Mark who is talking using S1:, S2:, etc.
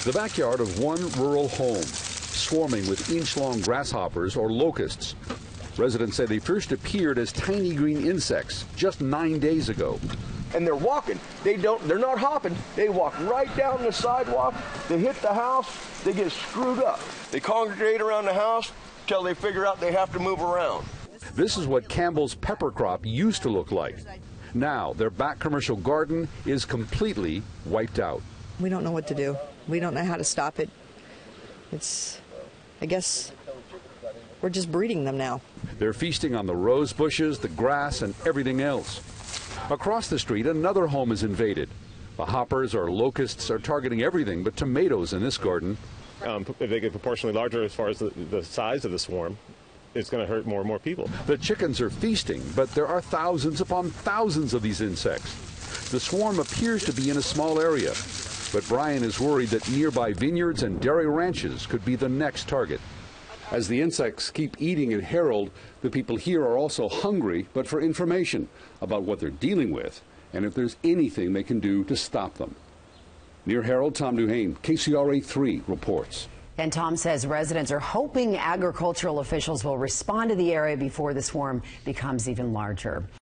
S1: The backyard of one rural home, swarming with inch-long grasshoppers or locusts. Residents say they first appeared as tiny green insects just 9 days ago.
S2: And they're walking. They're not hopping. They walk right down the sidewalk. They hit the house. They get screwed up. They congregate around the house till they figure out they have to move around.
S1: This is what Campbell's pepper crop used to look like. Now their back commercial garden is completely wiped out.
S3: We don't know what to do. We don't know how to stop it. I guess we're just breeding them now.
S1: They're feasting on the rose bushes, the grass, and everything else. Across the street, another home is invaded. The hoppers or locusts are targeting everything but tomatoes in this garden.
S4: If they get proportionally larger as far as the size of the swarm, it's going to hurt more and more people.
S1: The chickens are feasting, but there are thousands upon thousands of these insects. The swarm appears to be in a small area, but Brian is worried that nearby vineyards and dairy ranches could be the next target. As the insects keep eating at Herald, the people here are also hungry, but for information about what they're dealing with and if there's anything they can do to stop them. Near Herald, Tom Duhane, KCRA 3 reports.
S5: And Tom says residents are hoping agricultural officials will respond to the area before the swarm becomes even larger.